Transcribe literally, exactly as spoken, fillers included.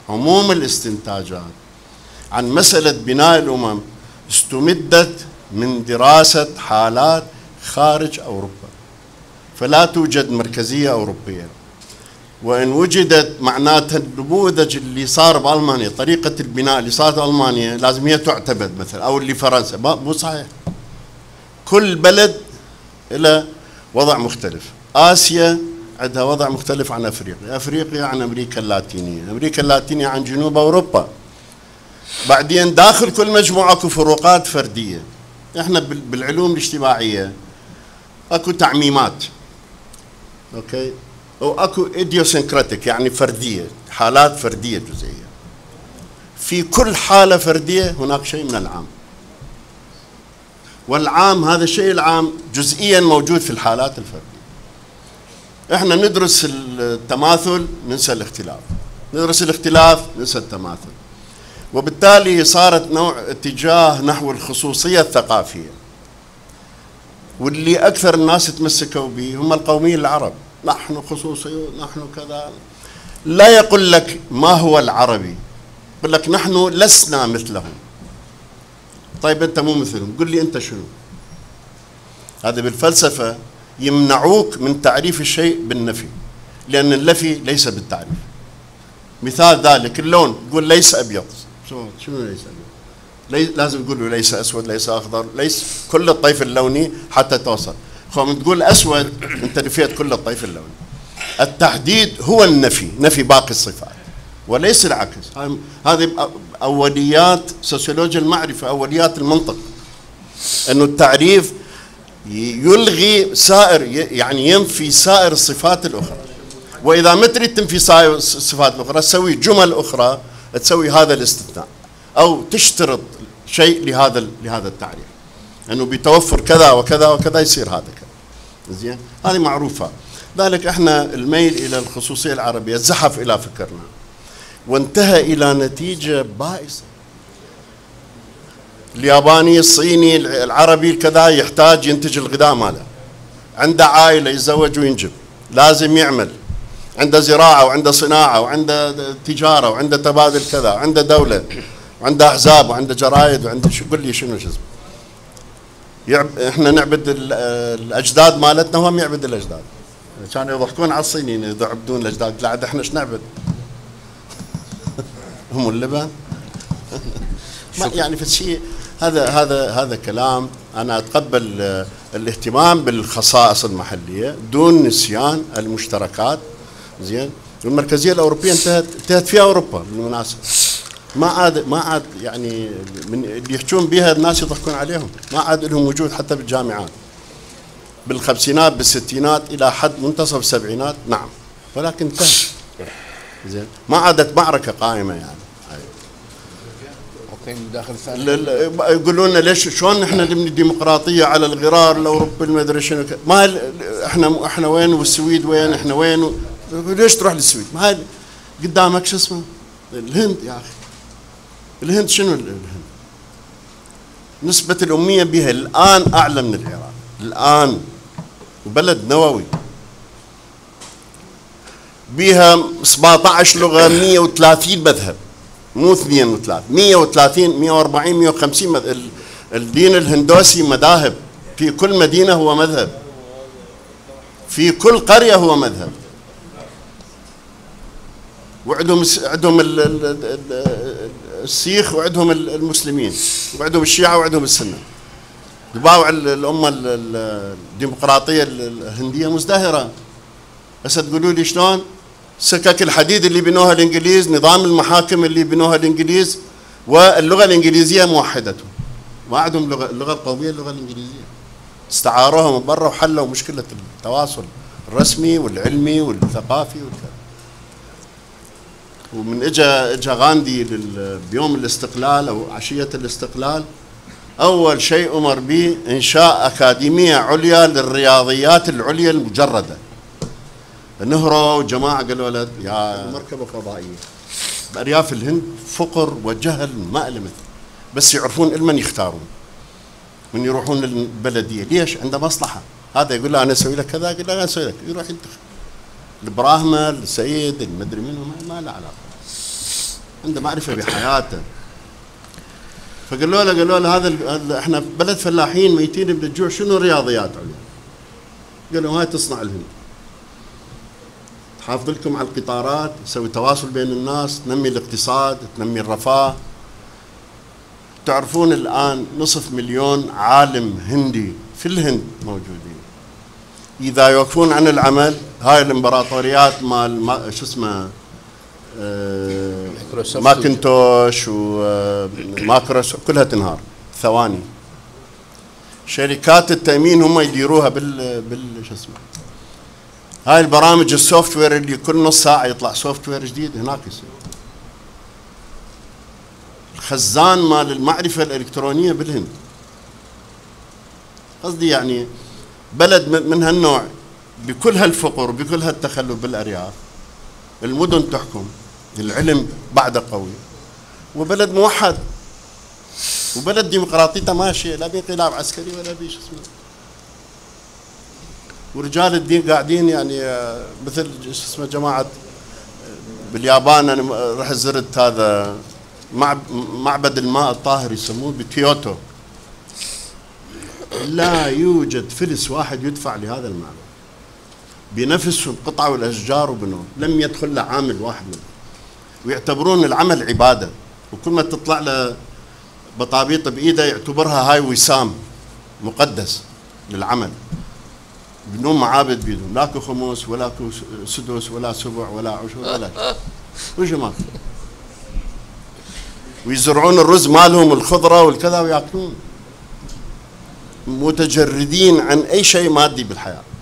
عموم الاستنتاجات عن مسألة بناء الأمم استمدت من دراسة حالات خارج أوروبا، فلا توجد مركزية أوروبية. وإن وجدت معناتها النموذج اللي صار بألمانيا، طريقة البناء اللي صارت بألمانيا لازم هي تعتمد مثلا، أو اللي فرنسا، مو صحيح. كل بلد له وضع مختلف. آسيا عندها وضع مختلف عن أفريقيا، أفريقيا عن أمريكا اللاتينية، أمريكا اللاتينية عن جنوب أوروبا. بعدين داخل كل مجموعة اكو فروقات فردية. احنا بالعلوم الاجتماعية اكو تعميمات، اوكي، واكو ايديوسنكراتيك يعني فردية، حالات فردية جزئية. في كل حالة فردية هناك شيء من العام، والعام هذا الشيء العام جزئيا موجود في الحالات الفردية. احنا ندرس التماثل ننسى الاختلاف، ندرس الاختلاف ننسى التماثل، وبالتالي صارت نوع اتجاه نحو الخصوصية الثقافية. واللي أكثر الناس تمسكوا به هم القوميين العرب، نحن خصوصيون، نحن كذا. لا يقول لك ما هو العربي، يقول لك نحن لسنا مثلهم. طيب أنت مو مثلهم، قل لي أنت شنو؟ هذا بالفلسفة يمنعوك من تعريف الشيء بالنفي، لأن النفي ليس بالتعريف. مثال ذلك اللون، تقول ليس أبيض، شنو ليس أبيض؟ لازم تقول له ليس أسود، ليس أخضر، ليس كل الطيف اللوني حتى توصل. فمن تقول أسود أنت نفيت كل الطيف اللوني. التحديد هو النفي، نفي باقي الصفات وليس العكس. هذه أوليات سوسيولوجيا المعرفة، أوليات المنطق، أنه التعريف يلغي سائر، يعني ينفي سائر الصفات الأخرى. وإذا ما تريد تنفي سائر الصفات الأخرى تسوي جمل أخرى تسوي هذا الاستثناء، أو تشترط شيء لهذا لهذا التعريف، أنه بتوفر كذا وكذا وكذا يصير هذا كذا. زين، هذه معروفة. ذلك احنا الميل إلى الخصوصية العربية زحف إلى فكرنا وانتهى إلى نتيجة بائسة. الياباني، الصيني، العربي كذا يحتاج ينتج الغذاء ماله، عنده عائلة يتزوج وينجب، لازم يعمل، عنده زراعة وعنده صناعة وعنده تجارة وعنده تبادل كذا، وعنده دولة وعنده أحزاب وعنده جرايد وعنده شو، قل لي شنو شو اسمه. احنا نعبد الأجداد مالتنا وهم يعبد الأجداد. كانوا يضحكون على الصينيين يعبدون الأجداد، لا عاد احنا ايش نعبد؟ هم اللبن. يعني في الشيء هذا هذا هذا كلام. أنا أتقبل الاهتمام بالخصائص المحلية دون نسيان المشتركات. زين، والمركزية الأوروبية انتهت انتهت فيها أوروبا بالمناسبة. ما عاد ما عاد يعني من اللي يحجون بها الناس يضحكون عليهم، ما عاد لهم وجود حتى بالجامعات. بالخمسينات بالستينات إلى حد منتصف السبعينات نعم، ولكن انتهت. زين، ما عادت معركة قائمة يعني. يقولون لنا ليش شلون احنا نبني الديمقراطيه على الغرار الاوروبي المدري شنو، ما احنا احنا وين والسويد وين، احنا وين و... ليش تروح للسويد؟ ما هاي قدامك شو اسمه الهند يا اخي. الهند شنو الهند؟ نسبة الأمية بها الآن أعلى من العراق الآن، وبلد نووي بها سبعة عشر لغة، مئة وثلاثين مذهب، مو اثنين وثلاث، مئة وثلاثين مئة وأربعين مئة وخمسين مذهب. الدين الهندوسي مذاهب، في كل مدينة هو مذهب، في كل قرية هو مذهب. وعندهم عندهم السيخ وعندهم المسلمين وعندهم الشيعة وعندهم السنة. باوع الأمة الديمقراطية الهندية مزدهرة. هسه تقولوا لي شلون؟ سكك الحديد اللي بنوها الإنجليز، نظام المحاكم اللي بنوها الإنجليز، واللغة الإنجليزية موحدتهم. ما عندهم لغة، اللغة القومية اللغة الإنجليزية. استعاروها من برا وحلوا مشكلة التواصل الرسمي والعلمي والثقافي والكذا. ومن اجى اجى غاندي بيوم الاستقلال او عشيه الاستقلال، اول شيء امر به انشاء اكاديميه عليا للرياضيات العليا المجرده. نهرو وجماعه قالوا له يا مركبه فضائيه بارياف الهند فقر وجهل ما له مثل، بس يعرفون لمن يختارون من يروحون للبلديه. ليش؟ عنده مصلحه. هذا يقول له انا اسوي لك كذا، يقول له انا اسوي لك، يروح ينتخب البراهمه السيد المدري منه، ما له علاقه. عنده معرفة بحياته. فقالوا له قالوا له هذا احنا بلد فلاحين ميتين من الجوع، شنو رياضيات عليهم؟ قالوا هاي تصنع الهند، تحافظ لكم على القطارات، تسوي تواصل بين الناس، تنمي الاقتصاد، تنمي الرفاه. تعرفون الآن نصف مليون عالم هندي في الهند موجودين، إذا يوقفون عن العمل هاي الامبراطوريات مال ما شو اسمه آه ماكنتوش وماكروسوفت كلها تنهار ثواني. شركات التأمين هم يديروها بال بال شو اسمه هاي البرامج السوفت وير اللي كل نص ساعة يطلع سوفت وير جديد هناك يصير. الخزان مال المعرفة الإلكترونية بالهند. قصدي يعني بلد من هالنوع بكل هالفقر وبكل هالتخلف بالأرياف، المدن تحكم، العلم بعد قوي، وبلد موحد، وبلد ديمقراطيته ماشية، لا بانقلاب عسكري ولا بشيء اسمه. ورجال الدين قاعدين يعني مثل شو اسمه جماعة باليابان. أنا رحت زرت هذا معبد الماء الطاهر يسموه بكيوتو، لا يوجد فلس واحد يدفع لهذا المعبد بنفسه بقطعه والاشجار وبنور، لم يدخل له عامل واحد منه، ويعتبرون العمل عباده، وكل ما تطلع له بطابيط بايده يعتبرها هاي وسام مقدس للعمل. بدون معابد بيدهم، لاكو خمس ولا سدس ولا سبع ولا عشر ولا شيء، وجه ماكو. ويزرعون الرز مالهم الخضره والكذا وياكلون، متجردين عن اي شيء مادي بالحياه.